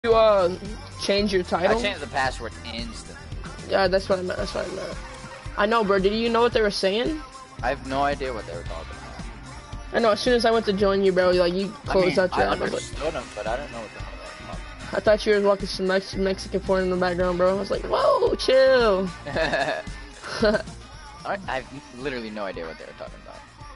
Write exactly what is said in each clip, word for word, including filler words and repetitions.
you uh change your title? I changed the password instantly. Yeah, that's what I meant. That's what I meant. I know, bro. Did you know what they were saying? I have no idea what they were talking about. I know. As soon as I went to join you, bro, like you closed I mean, out your. I app. I was understood like, them, but I don't know what the hell they were talking I thought you were walking some Mex Mexican porn in the background, bro. I was like, whoa, chill. about. I I have literally no idea what they were talking about.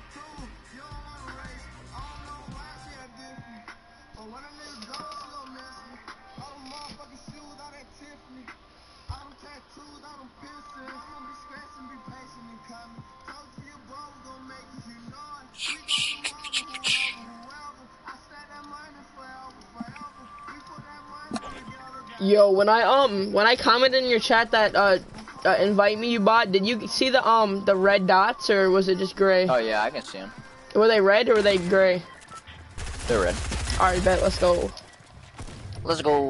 Yo, when I um when I commented in your chat that uh, uh invite me you bot, did you see the um the red dots or was it just gray? Oh yeah, I can see them. Were they red or were they gray? They're red. All right, bet. Let's go. Let's go.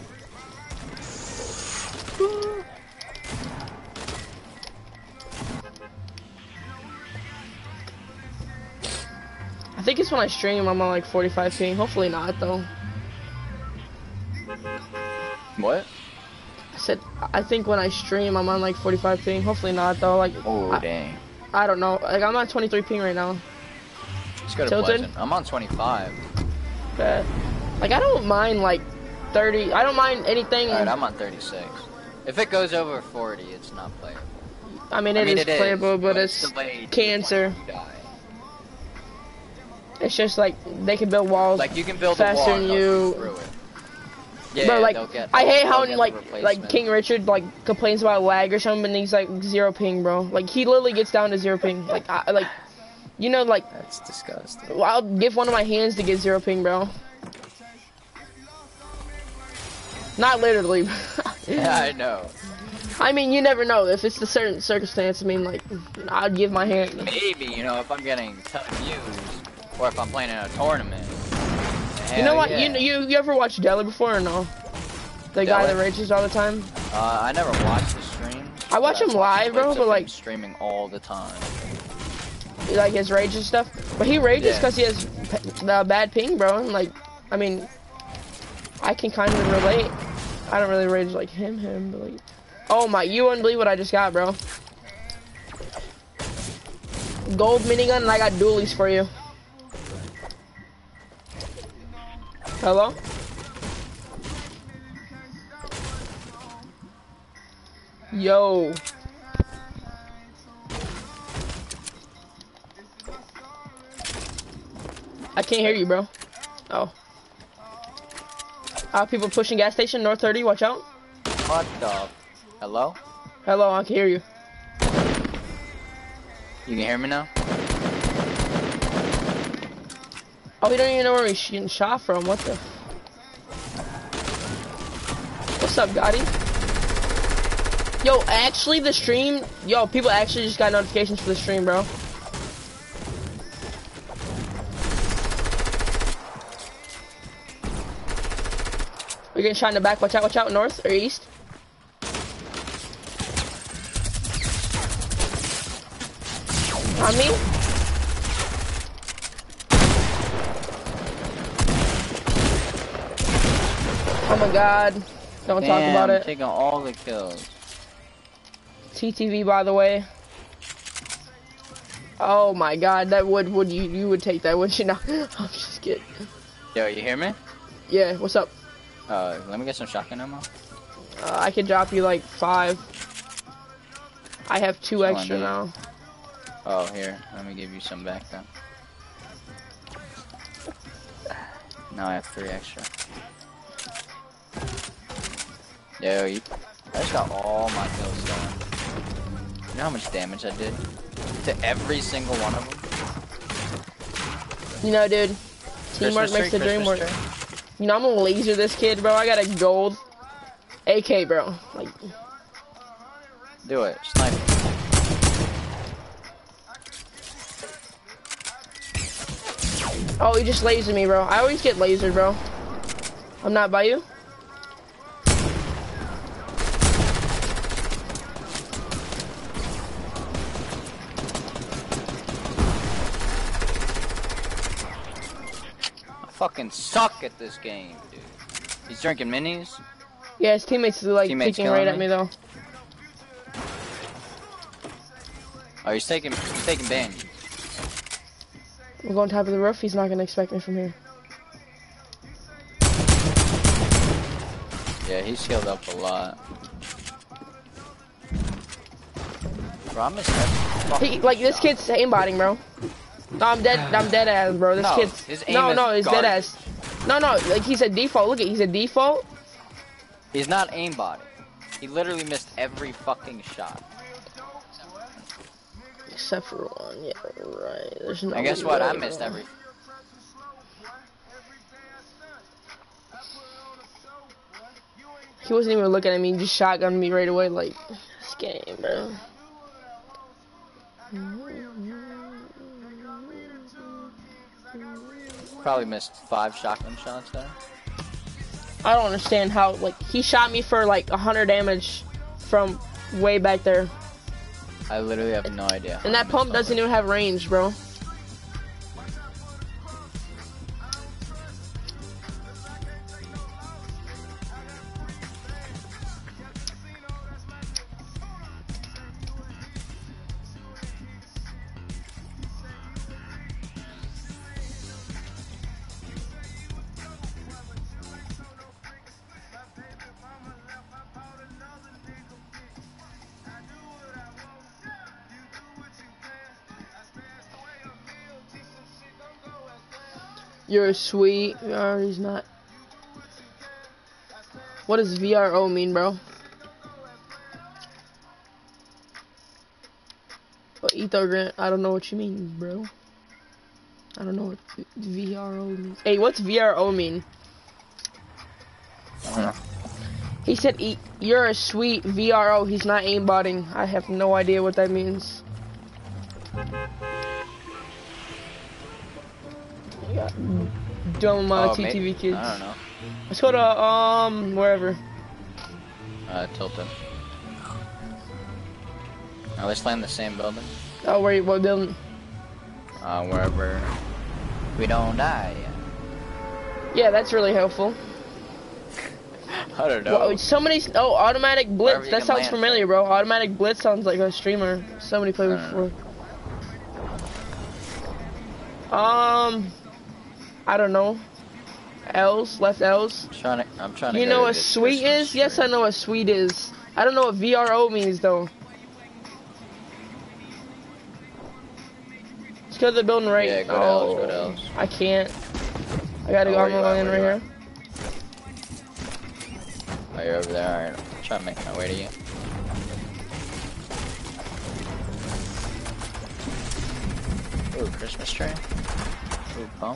I think it's when I stream. I'm on like forty-five ping. Hopefully not though. What? I said I think when I stream I'm on like forty-five ping. Hopefully not though. Like Oh I, dang. I don't know. Like I'm on twenty-three ping right now. Let's go to Tilted? Pleasant. I'm on twenty-five. Bet. Like I don't mind like thirty. I don't mind anything. Alright, I'm on thirty-six. If it goes over forty, it's not playable. I mean, it I mean, is it is, playable, but, but it's delayed cancer. you die. It's just like they can build walls Like you can build faster a wall than and they'll you. shoot through it. Yeah, But like, they'll get, I hate how they'll get like the like replacement. King Richard like complains about lag or something, and he's like zero ping, bro. Like he literally gets down to zero ping. Like I like, you know, like That's disgusting. I'll give one of my hands to get zero ping, bro. Not literally. Yeah, I know. I mean, you never know if it's a certain circumstance. I mean, like I'd give my hand. Maybe, you know, if I'm getting a ton of views, or if I'm playing in a tournament. You know what? Yeah. You you you ever watched Deli before or no? The guy Deli? that rages all the time. Uh, I never watched the stream. I watch him live, bro, but like streaming all the time. like his rage and stuff. But he rages Yeah. because he has the bad ping, bro. And like, I mean, I can kind of relate. I don't really rage like him, him, but like, oh my, you wouldn't believe what I just got, bro. Gold minigun, and I got dualies for you. Hello? Yo. I can't hear you, bro. Oh. Uh, people pushing gas station, North thirty, watch out. What the? Hello? Hello, I can hear you. You can hear me now? Oh, we don't even know where he's getting shot from. What the? What's up, Gotti? Yo, actually, the stream. Yo, people actually just got notifications for the stream, bro. We're getting shot in the back. Watch out, watch out, north or east. On me. Oh my god. Don't Damn, talk about it. taking all the kills. T T V, by the way. Oh my god, that would would you you would take that, wouldn't you? No, I'm just kidding. Yo, you hear me? Yeah, what's up? Uh, let me get some shotgun ammo. Uh, I could drop you like five. I have two Come on, extra dude. now. Oh, here, let me give you some back then. Now I have three extra. Yo, you, I just got all my kills done. You know how much damage I did to every single one of them? You know, dude, teamwork Christmas makes the tree, dream work. Christmas tree? You know, I'm gonna laser this kid, bro. I got a gold A K, bro. Like, Do it, snipe. oh, he just lasered me, bro. I always get lasered, bro. I'm not by you. I fucking suck at this game, dude. He's drinking minis. Yeah, his teammates are like Teammates kicking right killing at me though. Oh, he's taking he's taking bandages. I'm going top of the roof. He's not gonna expect me from here. Yeah, he's healed up a lot. Bro, I missed that. He, like this kid's aimbotting, bro. No, I'm dead. I'm dead ass, bro. This No, kid's his aim no, is no, he's dead garbage. ass. No, no, like he's a default. Look at, he's a default. He's not aimbotting. He literally missed every fucking shot. Except for one, yeah, right. There's no. And guess what? way, I missed bro. every. He wasn't even looking at me. He just shotgunned me right away. Like this game, bro. Probably missed five shotgun shots there. I don't understand how. Like he shot me for like a hundred damage from way back there, I literally have no idea. and that pump doesn't even have range, bro. You're a sweet. Uh, he's not. What does V R O mean, bro? What Etho Grant? I don't know what you mean, bro. I don't know what V R O means. Hey, what's V R O mean? I don't know. He said, e "You're a sweet V R O." He's not aimbotting. I have no idea what that means. Yeah. Dumb uh, Oh, T T V may- kids. I don't know. Let's go to um wherever. Uh, Tilted. Now let's land the same building. Oh, where? What building? Uh, wherever we don't die. Yeah, that's really helpful. I don't know. Well, somebody, oh, automatic Wherever blitz. you That can sounds land familiar, bro. Automatic blitz sounds like a streamer. Somebody played I before. don't Um, I don't know. L's, left L's. I'm trying to. I'm trying to. You go know to what this sweet Christmas is? Yes, tree. I know what sweet is. I don't know what V R O means though. Let's go to the building right. Yeah, go to oh, L's, go to L's. I can't. I gotta Oh, go. where I'm you at, going in where right you here. Oh, you're over there. Alright. I'm trying to make my way to you. Ooh, Christmas tree. Ooh, pump.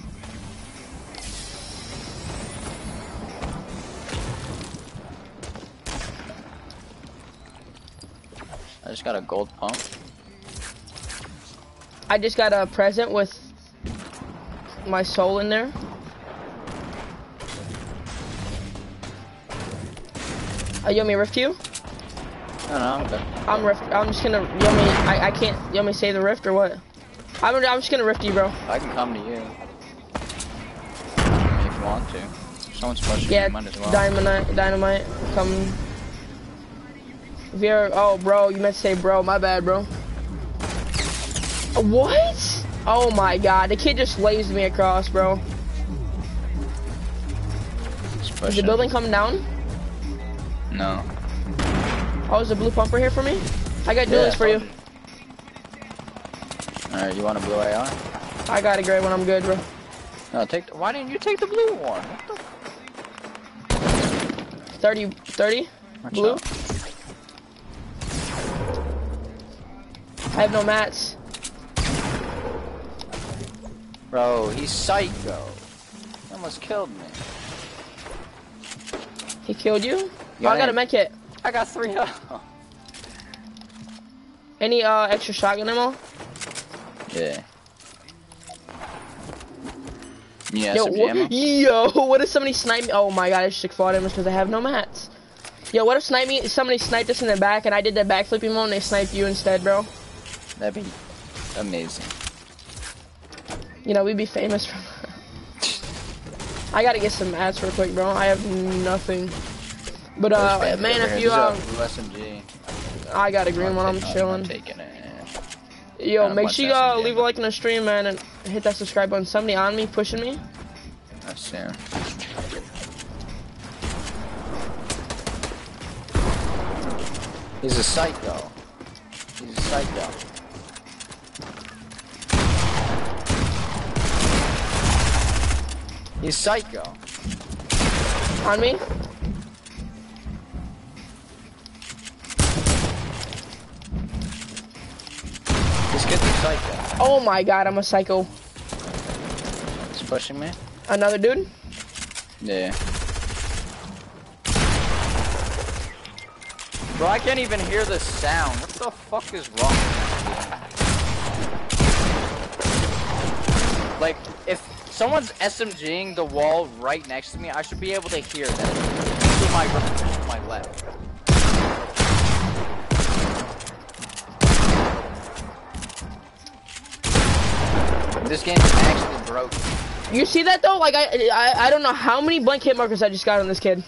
I just got a gold pump. I just got a present with my soul in there. Uh, you want me to rift you? No, no, I'm good. I'm rift. I'm just gonna. You want me? I, I can't. You want me to say the rift or what? I'm. I'm just gonna rift you, bro. I can come to you. I mean, if you want to. Someone's pushing Yeah. me, might as well. Dynamite. Dynamite. Come. Vera. Oh, bro. You meant to say bro. My bad, bro. What? Oh my God. The kid just lased me across, bro. Just Is the pushing. building coming down? No. Oh, is the blue pumper here for me? I got Yeah, duels for you. Alright, you want a blue A R? I got a gray one. I'm good, bro. No, take. The, why didn't you take the blue one? What the thirty. thirty? Watch Blue? out. I have no mats. Bro, he's psycho. He almost killed me. He killed you? Oh, Yeah, I got a I- med kit. I got three health. Any uh extra shotgun ammo? Yeah. Yeah, Yo, some wha- ammo. yo, what if somebody snipe me? Oh my God, I just took fall damage because I have no mats. Yo, what if snipe me? Somebody sniped us in the back and I did that backflipping mode and they sniped you instead, bro? That'd be amazing. You know, we'd be famous from I gotta get some mats real quick, bro. I have nothing. But uh, man, if you um, S M G. I got a green one. I'm chilling. I'm taking it. Yo, make sure you uh, leave a like on the stream, man, and hit that subscribe button. Somebody on me, pushing me. I see him. He's a psycho. He's a psycho. He's psycho. On me? This kid's a psycho. Oh my god, I'm a psycho. He's pushing me. Another dude? Yeah. Bro, I can't even hear the sound. What the fuck is wrong with this game? Like, if someone's SMGing the wall right next to me, I should be able to hear them. To my right, to my left. This game is actually broken. You see that though? Like I, I, I don't know how many blank hit markers I just got on this kid.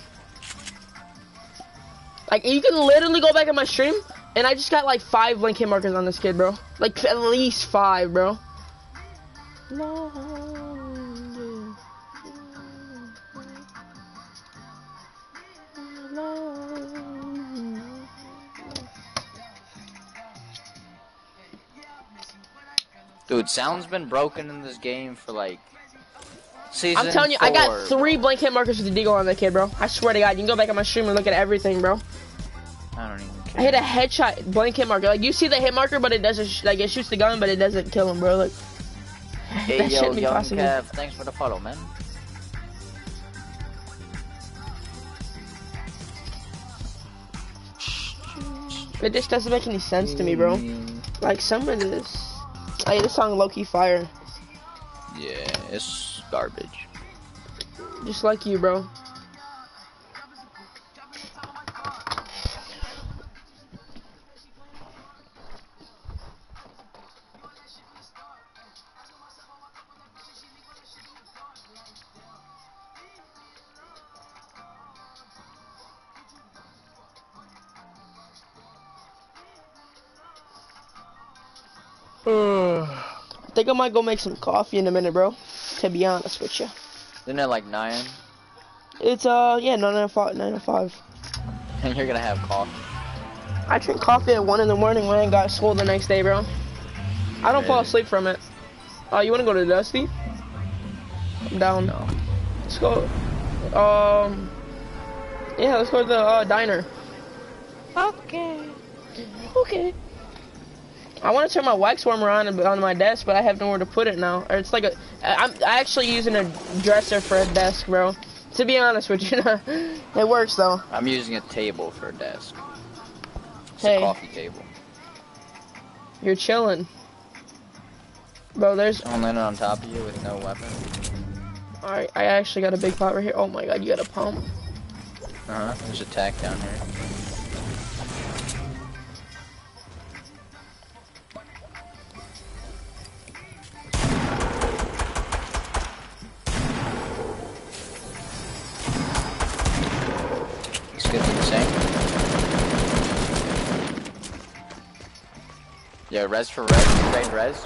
Like you can literally go back on my stream, and I just got like five blank hit markers on this kid, bro. Like at least five, bro. Dude, sound's been broken in this game for like season I'm telling you, four, I got three bro. blank hit markers with the deagle on that kid, bro. I swear to God, you can go back on my stream and look at everything, bro. I don't even care. I hit a headshot blank hit marker. Like you see the hit marker, but it doesn't. Sh like it shoots the gun, but it doesn't kill him, bro. Like hey that yo, shouldn't be young possible. Kev, thanks for the follow, man. It just doesn't make any sense to me, bro. Like some of this. Hey, this song low-key fire. Yeah, it's garbage. Just like you, bro. I think I might go make some coffee in a minute, bro. To be honest with you. Isn't it like nine? It's uh yeah nine oh five nine oh five. And you're gonna have coffee. I drink coffee at one in the morning when I ain't got school the next day, bro. I don't Really? fall asleep from it. Uh, you wanna go to Dusty? I'm down. No. Let's go. Um. Yeah, let's go to the uh, diner. Okay. Okay. I want to turn my wax warmer on on my desk, but I have nowhere to put it now. Or it's like a, I'm actually using a dresser for a desk, bro. To be honest with you, it works though. I'm using a table for a desk. It's Hey. a coffee table. You're chilling, bro. There's. I'm landing on top of you with no weapon. All right, I actually got a big pot right here. Oh my God, you got a pump. Uh huh. There's a tack down here. Let's get to the same. Yeah, res for res. Trade res.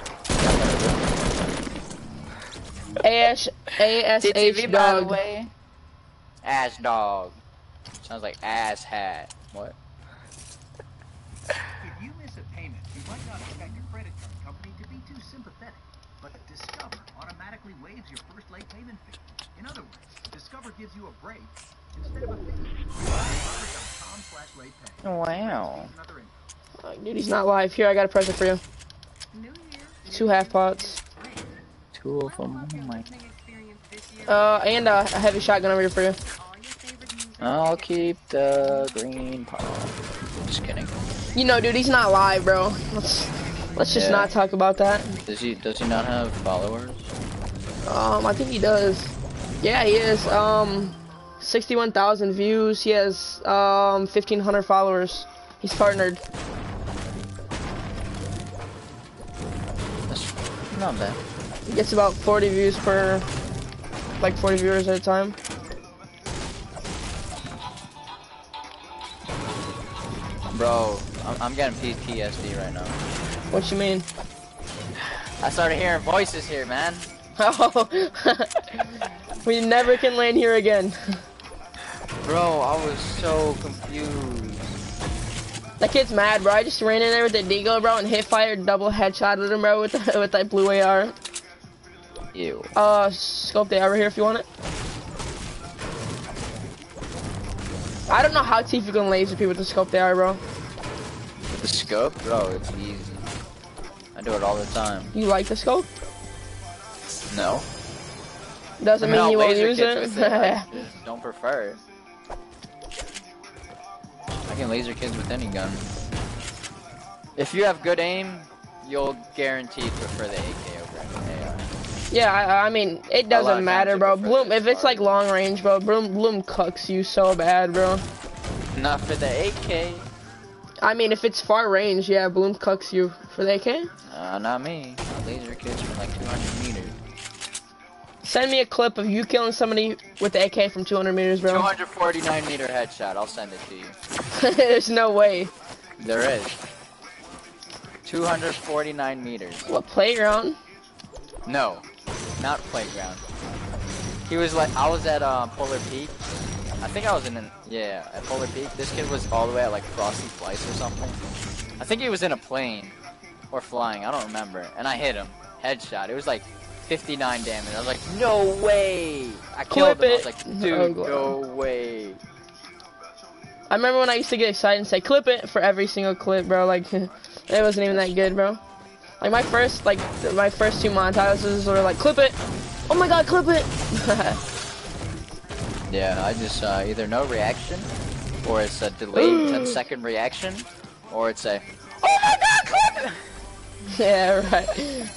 A S A S H by the dog. way. Ass dog. Sounds like ass hat. What? If you miss a payment, you might not expect your credit card company to be too sympathetic, but Discover automatically waives your first late payment fee. In other words, Discover gives you a break instead of a fee. Discover.com slash late pay. Wow. Another info. Oh, dude, he's not live. Here, I got a present for you. Two half pots. Two of them. Oh my. Uh, and uh, a heavy shotgun over here for you. I'll keep the green pot. Just kidding. You know, dude, he's not live, bro. Let's let's just Yeah. not talk about that. Does he? Does he not have followers? Um, I think he does. Yeah, he is. Um, sixty-one thousand views. He has um fifteen hundred followers. He's partnered. That's not bad. He gets about forty views per like forty viewers at a time. Bro, I'm, I'm getting P T S D right now. What you mean? I started hearing voices here, man. Oh, we never can land here again. Bro, I was so confused. That kid's mad, bro. I just ran in there with the Deagle, bro, and hit fire double headshot at him, bro, with the, with that blue A R. Ew. Uh, scope the over here if you want it. I don't know how Tifa can laser people with the scope they are, bro. With the scope? Bro, it's easy. I do it all the time. You like the scope? No. Doesn't I mean, mean you I'll won't laser use kids it. with it. I just don't prefer it. I can laser kids with any gun. If you have good aim, you'll guaranteed prefer the A K over an A R. Yeah, I, I mean, it doesn't matter, bro. Bloom, if it's like long range, bro, Bloom, Bloom cucks you so bad, bro. Not for the A K. I mean, if it's far range, yeah, Bloom cucks you. For the A K? Uh, not me. I laser kids from like two hundred meters. Send me a clip of you killing somebody with the A K from two hundred meters, bro. two hundred forty-nine meter headshot. I'll send it to you. There's no way. There is. two hundred forty-nine meters. What, playground? No, not playground. He was like, I was at um, Polar Peak. I think I was in an, yeah, at Polar Peak. This kid was all the way at like Frosty Flights or something. I think he was in a plane or flying. I don't remember. And I hit him. Headshot. It was like fifty-nine damage. I was like, no way. I killed Clip him. I it. was like, dude, Oh, no way. I remember when I used to get excited and say, clip it for every single clip, bro. Like, it wasn't even that good, bro. Like, my first, like, my first two montages were like, clip it. Oh my god, clip it. Yeah, I just, uh, either no reaction, or it's a delayed ten second reaction, or it's a, oh my god, clip it. Yeah, right.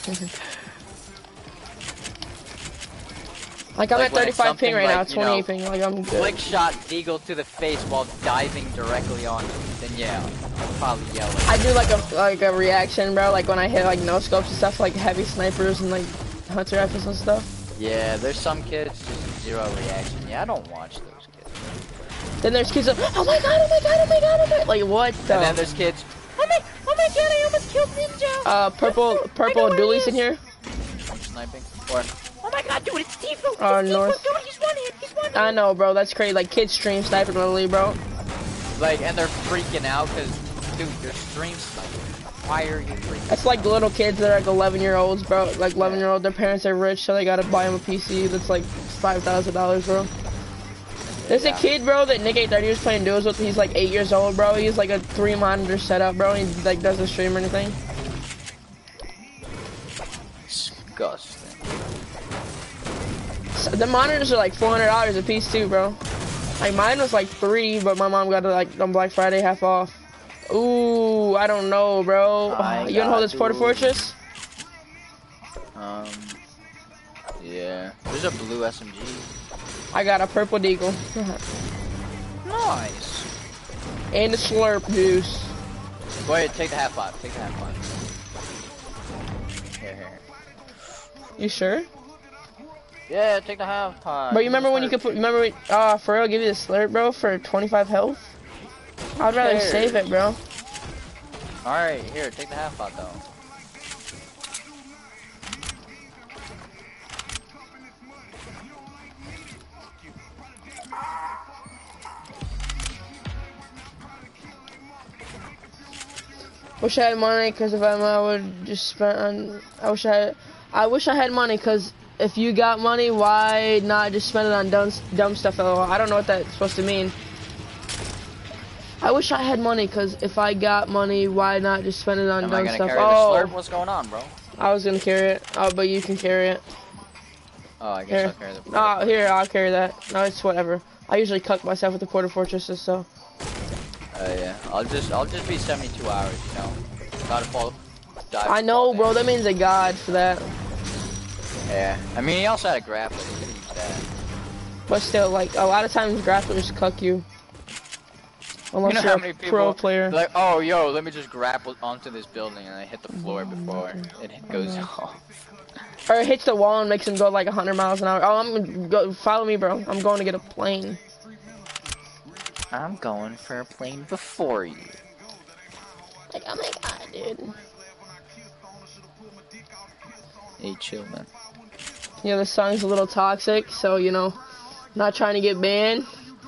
Like, I'm Like at when it's thirty-five ping right now, something like, you know, twenty-eight ping, like, I'm good. Flick shot Deagle to the face while diving directly on him, then yeah, I'll probably yell at I do like a like a reaction, bro. Like when I hit like no scopes and stuff, like heavy snipers and like hunter rifles and stuff. Yeah, there's some kids just zero reaction. Yeah, I don't watch those kids. Then there's kids like, oh my god, oh my god, oh my god, oh my god. Like what the? And then there's kids, Oh my, oh my god, I almost killed Ninja! Uh, purple, purple dualies in here. I'm sniping, or Oh my god, dude, it's Tifu! It's Uh, Tifu, north. dude, he's one hit, he's one hit! I know, bro. That's crazy. Like kids stream sniping literally, bro. like, and they're freaking out because, dude, your stream's sniping. Why are you freaking? That's like little kids that are like eleven year olds, bro. Like eleven year old, their parents are rich, so they gotta buy them a P C that's like five thousand dollars, bro. There's Yeah. a kid, bro, that Nick eight thirty was playing duos with. He's like eight years old, bro. He's like a three monitor setup, bro. He like doesn't stream or anything. Disgusting. So the monitors are like four hundred dollars a piece too, bro. Like mine was like three, but my mom got it like on Black Friday half off. Ooh, I don't know, bro. I You wanna hold got this Porta you. Fortress? Um, yeah. There's a blue S M G. I got a purple deagle. Nice. And a slurp juice. Go ahead, take the half pot. Take the half pot. Here, here. You sure? Yeah, take the half pot. Bro, you remember when you could put, remember, when- uh, for real, give you the slurp, bro, for twenty-five health? I'd rather cares? save it, bro. Alright, here, take the half pot though. Wish I had money, cause if I had money, I would just spend on, I wish I had, I wish I had money, cause if you got money, why not just spend it on dumb, dumb stuff, lol? I don't know what that's supposed to mean. I wish I had money, cause if I got money, why not just spend it on Am I dumb gonna stuff? carry Oh, the slurp? What's going on, bro? I was gonna carry it. Oh, but you can carry it. Oh, I guess Here. I'll carry the Oh, here, I'll carry that. No, it's whatever. I usually cuck myself with the Porta Fortresses, so. Oh uh, yeah, I'll just I'll just be seventy-two hours, you know. Gotta fall. Dive I know, fall bro. down. That means a god for that. Yeah, I mean he also had a grappler. He could use that. But still, like a lot of times grapplers cuck you. Unless You know you're how a many people pro player. like, oh yo, let me just grapple onto this building and I hit the floor before it goes off. Or it hits the wall and makes him go like a hundred miles an hour. Oh, I'm gonna go. Follow me, bro. I'm going to get a plane. I'm going for a plane before you. Like, oh my god, dude. Hey, chill, man. Yeah, this song's a little toxic, so you know, not trying to get banned.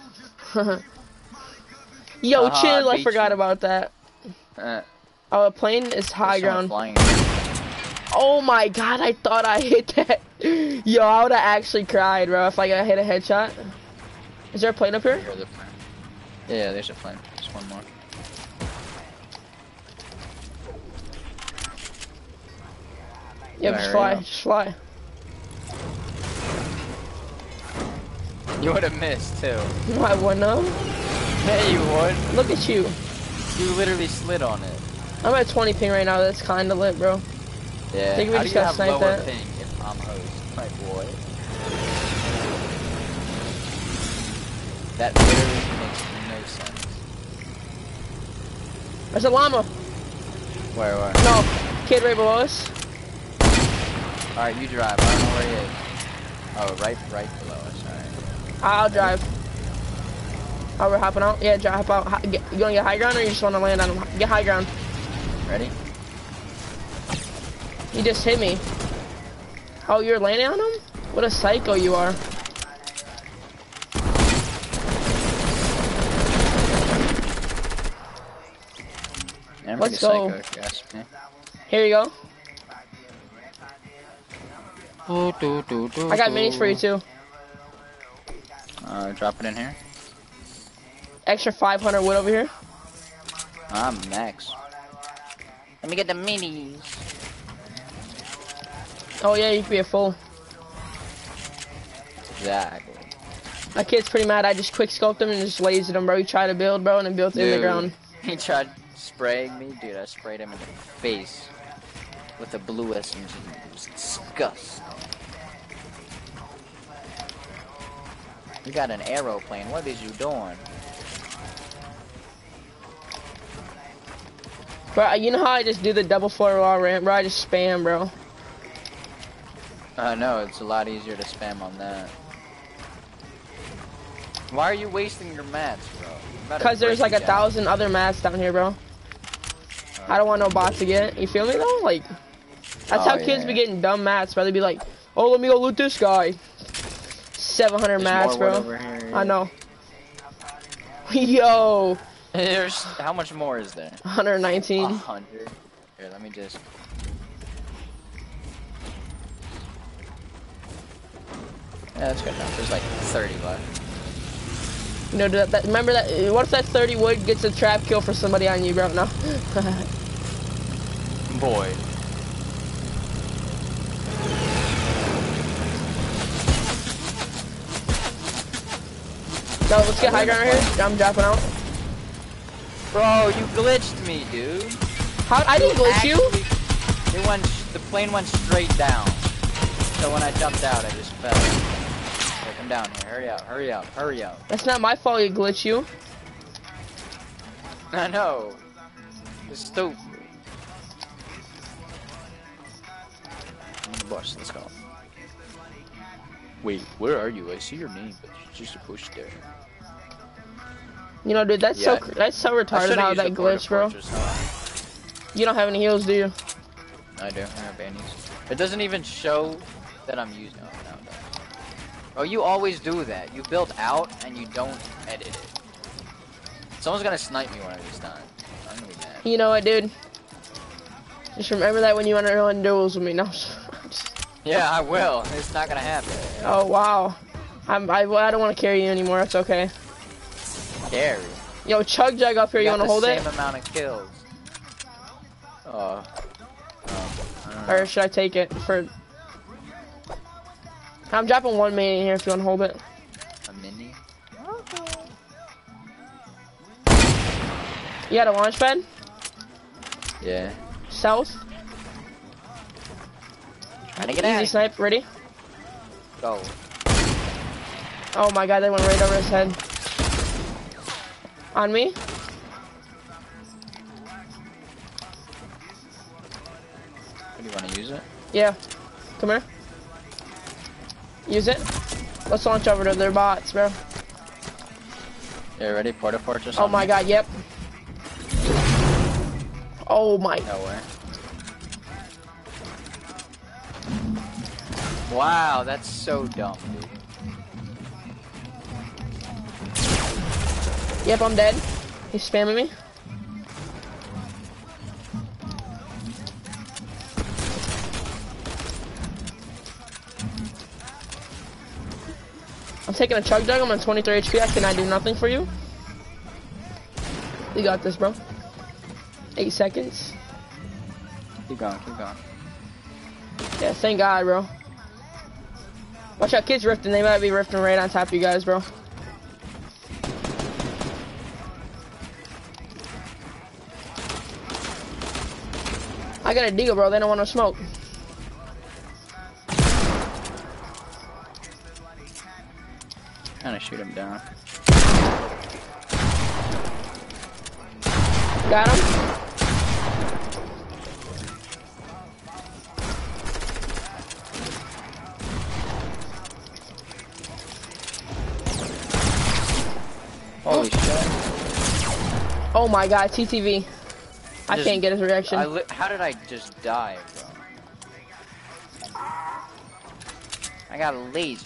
Yo, Uh-huh, chill. I beat forgot you. about that. Uh, Oh, a plane is high there's someone ground. flying. Oh my god, I thought I hit that. Yo, I would have actually cried, bro, if I got hit a headshot. Is there a plane up here? There's a plane. Yeah, there's a plane. There's one more. Yeah, Yeah, just hurry fly, up. just fly. You would have missed too. No, I wouldn't have. Hey, you would. Look at you. You literally slid on it. I'm at twenty ping right now. That's kind of lit, bro. Yeah. Think we How just do you gotta have snipe lower that? ping if I'm host? Like what? That literally makes no sense. There's a llama. Where, where? No, kid right below us. Alright, you drive. I don't know where he is. Oh, right, right below us. Alright. I'll drive. Oh, we're hopping out? Yeah, drive, hop out. Hi- get- You gonna get high ground or you just wanna land on him? Get high ground. Ready? You just hit me. Oh, you're landing on him? What a psycho you are. Yeah, I'm Let's pretty go. psycho, if you ask me. Here you go. Do, do, do, do, I got do. minis for you too. Uh, drop it in here. Extra five hundred wood over here. I'm max. Let me get the minis. Oh yeah, you can be a fool. Exactly. My kid's pretty mad. I just quick scoped him and just lasered him, bro. He tried to build, bro, and then built in the Dude, ground. He tried spraying me, dude. I sprayed him in the face with a blue S M G. It was disgusting. You got an aeroplane. What is you doing? Bro, you know how I just do the double four wall ramp, bro? I just spam, bro. I know, it's a lot easier to spam on that. Why are you wasting your mats, bro? Cause there's like a thousand other mats down here, bro. I don't want no bots to get. You feel me though? Like, that's Oh, how kids yeah. be getting dumb mats, bro. They be like, oh, let me go loot this guy. seven hundred mats, more wood bro. over here, I yeah. know. Yo, There's how much more is there? one hundred nineteen. A hundred. Here, let me just. Yeah, that's good enough. There's like thirty left. You know, that, that, remember that? What if that thirty wood gets a trap kill for somebody on you, bro? No. Boy. No, let's get high ground right here. I'm dropping out. Bro, you glitched me, dude. How? I didn't glitch you. Actually, it went. The plane went straight down. So when I jumped out, I just fell. Okay, come down here. Hurry up. Hurry up. Hurry up. That's not my fault. You glitch you. I know. It's stupid. Boss, let's go. Wait, where are you? I see your name, but it's just a push there. You know, dude, that's Yeah. so that's so I retarded should've how used that the Porta glitch, bro. Fortress, huh? You don't have any heals, do you? I do. I have bannies. It doesn't even show that I'm using. Oh, no, it doesn't. Oh, you always do that. You build out and you don't edit it. Someone's gonna snipe me one of these times. I'm gonna be mad. You know what, dude? Just remember that when you want to run duels with me. No. Yeah, I will. It's not gonna happen. Oh wow. I'm, I I don't want to carry you anymore. It's okay. Scary. Yo, Chug Jug up here. You got want to hold the it? same amount of kills. Oh. Oh. I don't know. Or should I take it for? I'm dropping one main in here if you want to hold it. A mini? You got a launch pad? Yeah. South? Trying to get Easy out. snipe, ready? Go. Oh my god, they went right over his head. On me? Do you want to use it? Yeah. Come here. Use it. Let's launch over to their bots, bro. You ready? Porta Fortress? Oh my god, yep. Oh my. No way. Wow, that's so dumb, dude. Yep, I'm dead. He's spamming me. I'm taking a chug jug. I'm on twenty-three H P. I cannot do nothing for you. You got this, bro. Eight seconds. Keep going, keep going. Yeah, thank God, bro. Watch out, kids rifting. They might be rifting right on top of you guys, bro. I got a deagle, bro. They don't want no smoke. Trying to shoot him down. Got him. Holy shit. Oh my god, T T V. I Just- can't get his reaction. I li how did I just die, bro? I got a laser.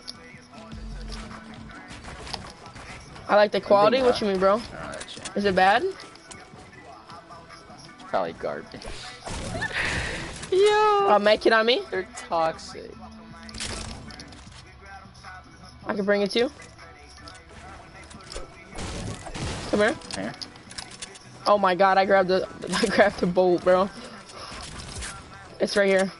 I like the quality. Big What you mean, bro? I don't know that shit. Is it bad? It's probably garbage. Yo. Uh, make it on me. They're toxic. I can bring it to you. Come here. Here. Oh my god, I grabbed the I grabbed the bolt, bro. It's right here.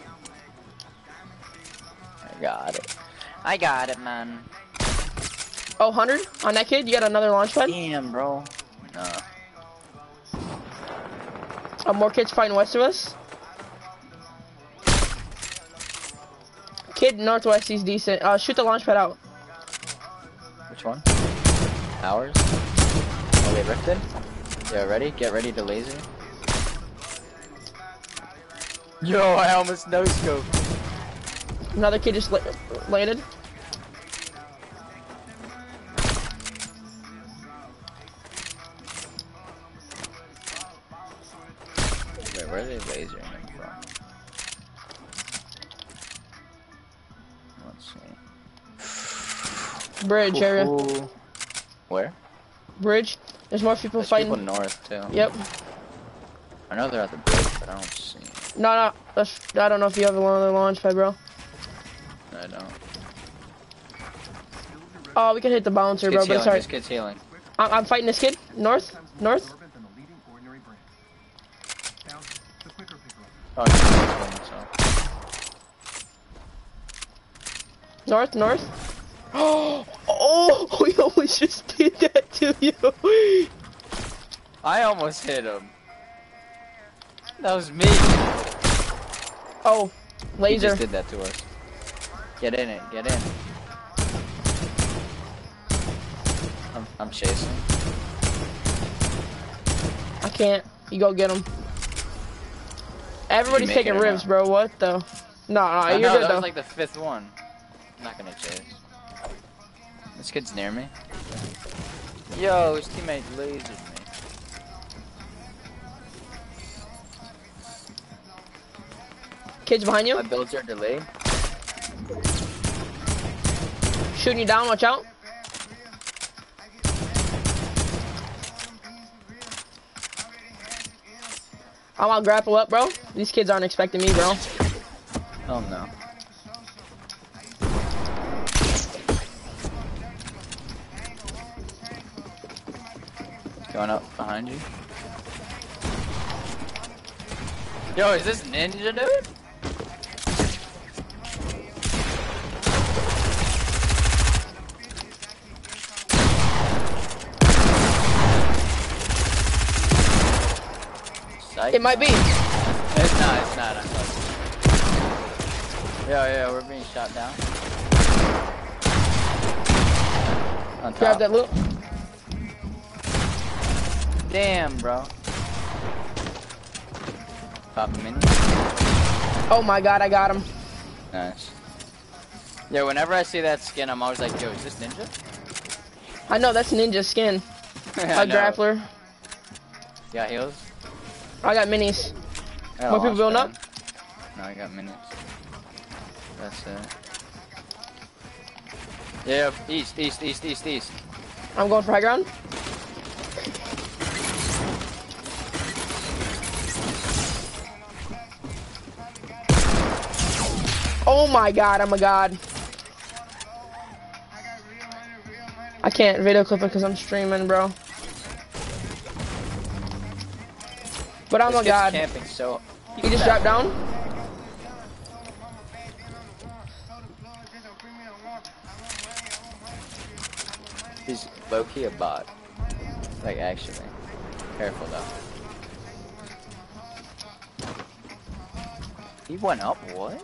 I got it. I got it, man. Oh, one hundred on that kid. You got another launch pad. Damn, bro. No. Uh, more kids fighting west of us. Kid northwest, he's decent. Uh, shoot the launch pad out. Which one? Ours? Oh, they rifted? Yeah, ready? Get ready to laser. Yo, I almost no scope. Another kid just la landed. Wait, where are they lasering him from? Let's see. Bridge area. Ooh. Where? Bridge. There's more people There's fighting. people north too. Yep. I know they're at the bridge, but I don't see them. No, no. That's, I don't know if you have another launch pad, bro. I don't. Oh, we can hit the bouncer, This bro. kid's But it's healing. alright. This kid's healing. I'm, I'm fighting this kid. North. North. Absorbent than the leading ordinary brand. Now, the quicker picker. Oh, he's healing, so. North. North. Oh, oh, we almost just did that to you. I almost hit him. That was me. Oh, He laser. just did that to us. Get in it. Get in. I'm, I'm chasing. I can't. You go get him. Everybody's make it taking or ribs, not? bro. What the? No, no, I you're know, good that though. was like the fifth one. I'm not gonna chase. This kid's near me. Yo, his teammate lasered me. Kids behind you, My builds are delayed. shooting you down. Watch out. I'm gonna grapple up, bro. These kids aren't expecting me, bro. Oh no. Going up behind you. Yo, is this Ninja, dude? Psych. It might be. It's not, it's not. I'm close. Yeah, yeah, we're being shot down. On top. Grab that loot. Damn, bro. Pop a mini. Oh my god, I got him. Nice. Yeah, whenever I see that skin, I'm always like, yo, is this Ninja? I know, that's Ninja skin. I A know. grappler. You got heals? I got minis. I got More a people building launch up? pad. No, I got minutes. That's it. Yeah, east, east, east, east, east. I'm going for high ground. Oh my god, I'm a god. I can't video clip it because I'm streaming, bro. But I'm This a kid's god. camping, so You just dropped down? he's low-key a bot. Like, actually. Careful, though. He went up, what?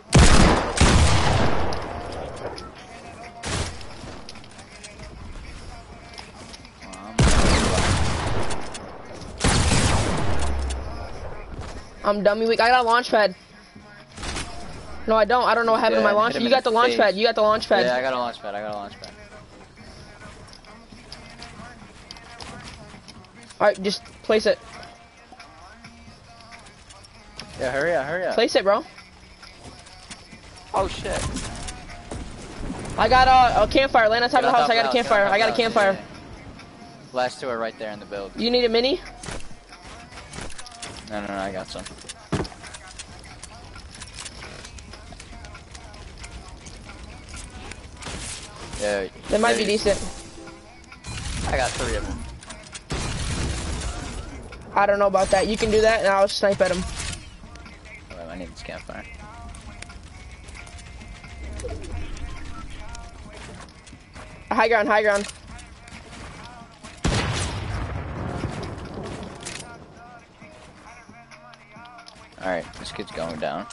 I'm dummy weak. I got a launch pad. No, I don't. I don't know what happened to my Yeah, launch. hit him You in got the the launch face. pad. You got the launch pad. Yeah, I got a launch pad, I got a launch pad. Alright, just place it. Yeah, hurry up, hurry up. Place it, bro. Oh, shit. I got a, a campfire. Land on top Get of the on house. top I got a of the house, campfire. get on I got a top of the house. campfire. Yeah, yeah. Last two are right there in the build. You need a mini? No, no, no, I got some. Yeah. They might be yeah, decent. I got three of them. I don't know about that. You can do that, and I'll snipe at him. Oh, wait, I need this campfire. High ground, high ground. Alright, this kid's going down.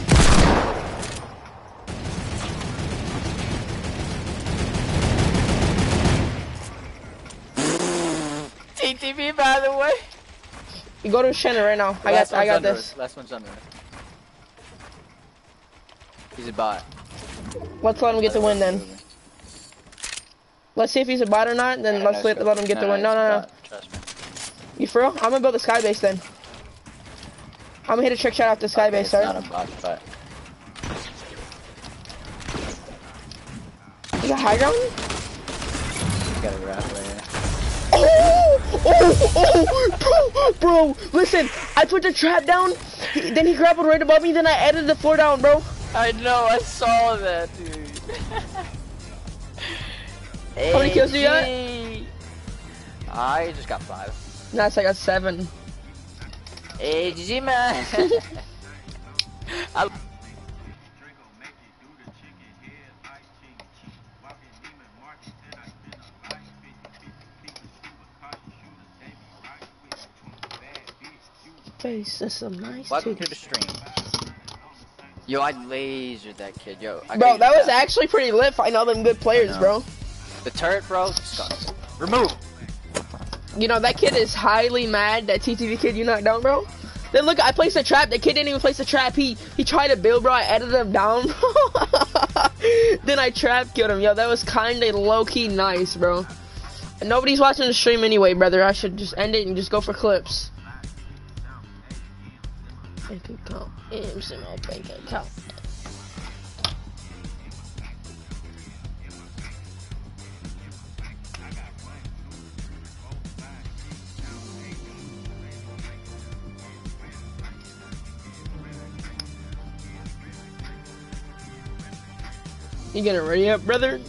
T T V, by the way. You go to Shannon right now. I Last got, I one's got under this. us. Last one's under us. He's a bot. Let's let him get the win then. Let's see if he's a bot or not. Then let's let, let him get the win. No, no, no. Trust me. You for real? I'm gonna build a sky base then. I'm gonna hit a trick shot off the sky Okay, base, it's sorry. not a bot, but You got high ground? you got a grappler here. Oh, oh, oh, bro, bro, listen, I put the trap down, he, then he grappled right above me, then I added the floor down, bro. I know, I saw that, dude. How many kills do you got? I just got five. Nice, I got seven. Hey, G G, man. I Face, that's some nice Welcome to titties. the stream. Yo, I lasered that kid. Yo, I Bro, got that you was back. actually pretty lit fighting all them good players, I know. bro. The turret, bro. Disgusting. Remove. You know, that kid is highly mad, that T T V kid you knocked down, bro. Then look, I placed a trap, the kid didn't even place a trap, he he tried to build, bro, I edited him down, then I trap killed him. Yo, that was kinda low-key nice, bro. And nobody's watching the stream anyway, brother. I should just end it and just go for clips. Bank account, M's in my bank account. You getting ready up, brother?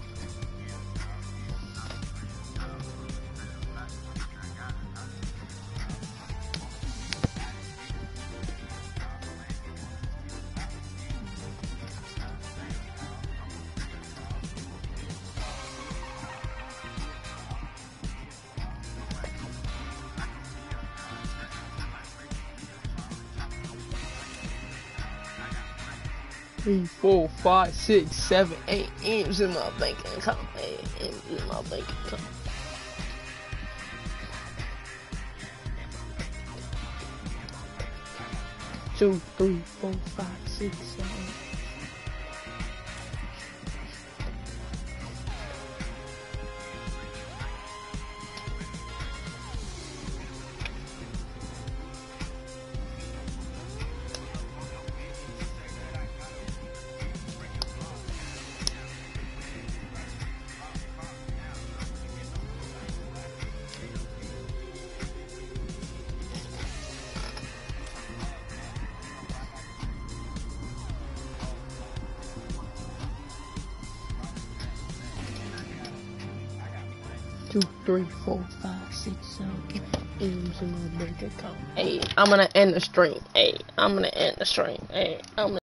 Three, four, five, six, seven, eight M's in my bank account. Eight M's in my bank account. Two, three, four, five, six, seven. two, three, four, five, six, seven, eight M's in my bank account. Hey, I'm gonna end the stream. Hey, I'm gonna end the stream. Hey, I'm gonna